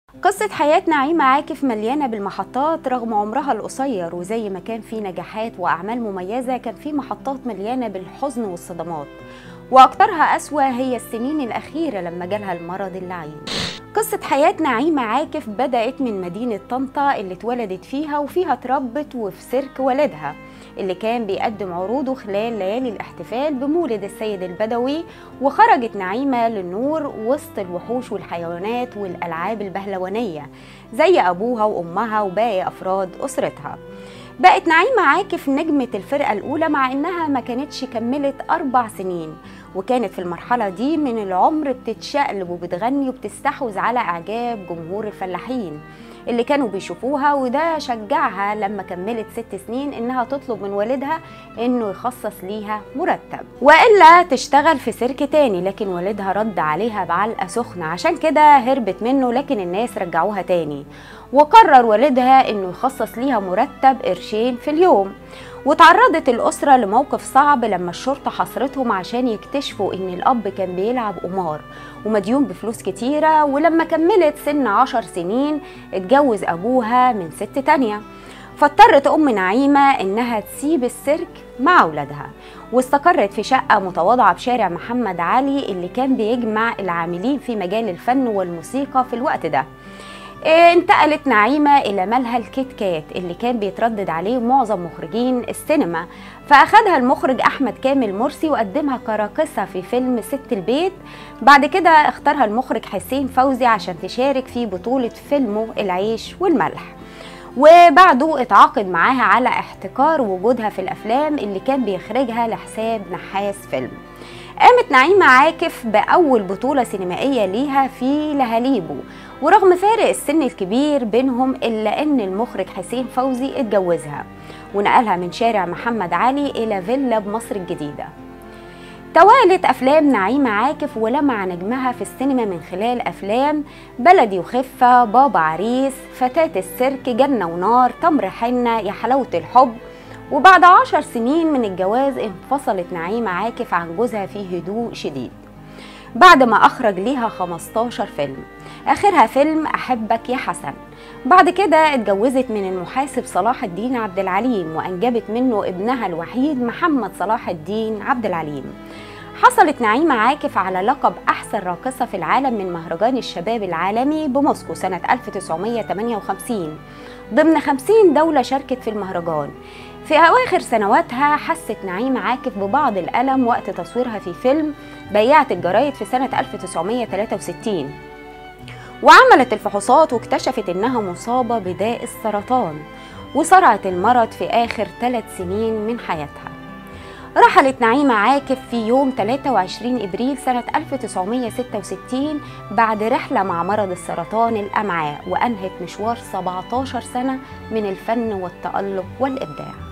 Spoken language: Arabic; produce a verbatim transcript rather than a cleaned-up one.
قصة حياة نعيمة عاكف مليانة بالمحطات رغم عمرها القصير، وزي ما كان في نجاحات وأعمال مميزة كان في محطات مليانة بالحزن والصدمات، وأكترها أسوأ هي السنين الأخيرة لما جالها المرض اللعين. قصة حياة نعيمة عاكف بدأت من مدينة طنطا اللي اتولدت فيها وفيها اتربت وفي سيرك والدها اللي كان بيقدم عروضه خلال ليالي الاحتفال بمولد السيد البدوي. وخرجت نعيمة للنور وسط الوحوش والحيوانات والألعاب البهلوانية زي أبوها وأمها وباقي أفراد أسرتها. بقت نعيمة عاكف نجمة الفرقة الأولى مع إنها ما كانتش كملت أربع سنين، وكانت في المرحلة دي من العمر بتتشقلب وبتغني وبتستحوذ على إعجاب جمهور الفلاحين اللي كانوا بيشوفوها، وده شجعها لما كملت ست سنين إنها تطلب من والدها إنه يخصص ليها مرتب وإلا تشتغل في سيرك تاني، لكن والدها رد عليها بعلقة سخنة، عشان كده هربت منه لكن الناس رجعوها تاني. وقرر والدها إنه يخصص ليها مرتب قرشين في اليوم. وتعرضت الأسرة لموقف صعب لما الشرطة حصرتهم عشان يكتشفوا إن الأب كان بيلعب قمار ومديون بفلوس كتيرة، ولما كملت سن عشر سنين اتجوز أبوها من ست تانية. فاضطرت أم نعيمة إنها تسيب السيرك مع أولادها واستقرت في شقة متواضعة بشارع محمد علي اللي كان بيجمع العاملين في مجال الفن والموسيقى في الوقت ده. انتقلت نعيمة إلى ملهى الكيت كات اللي كان بيتردد عليه معظم مخرجين السينما، فأخدها المخرج أحمد كامل مرسي وقدمها كراقصة في فيلم ست البيت. بعد كده اختارها المخرج حسين فوزي عشان تشارك في بطولة فيلمه العيش والملح، وبعده اتعاقد معاها على احتكار وجودها في الأفلام اللي كان بيخرجها لحساب نحاس فيلم. قامت نعيمة عاكف بأول بطولة سينمائية ليها في لهاليبو، ورغم فارق السن الكبير بينهم إلا أن المخرج حسين فوزي اتجوزها ونقلها من شارع محمد علي إلى فيلا بمصر الجديدة. توالت أفلام نعيمة عاكف ولمع نجمها في السينما من خلال أفلام بلدي وخفة، بابا عريس، فتاة السيرك، جنة ونار، تمر حنة، يا حلاوة الحب. وبعد عشر سنين من الجواز انفصلت نعيمة عاكف عن جوزها في هدوء شديد بعد ما أخرج ليها خمستاشر فيلم، آخرها فيلم أحبك يا حسن. بعد كده اتجوزت من المحاسب صلاح الدين عبد العليم وأنجبت منه ابنها الوحيد محمد صلاح الدين عبد العليم. حصلت نعيمة عاكف على لقب أحسن راقصة في العالم من مهرجان الشباب العالمي بموسكو سنة ألف وتسعمائة وثمانية وخمسين ضمن خمسين دولة شاركت في المهرجان. في أواخر سنواتها حست نعيمة عاكف ببعض الألم وقت تصويرها في فيلم بياعة الجرايد في سنة ألف وتسعمائة وثلاثة وستين، وعملت الفحوصات واكتشفت إنها مصابة بداء السرطان، وصرعت المرض في آخر ثلاث سنين من حياتها. رحلت نعيمة عاكف في يوم ثلاثة وعشرين إبريل سنة ألف وتسعمائة وستة وستين بعد رحلة مع مرض السرطان الأمعاء، وأنهت مشوار سبعتاشر سنة من الفن والتألق والإبداع.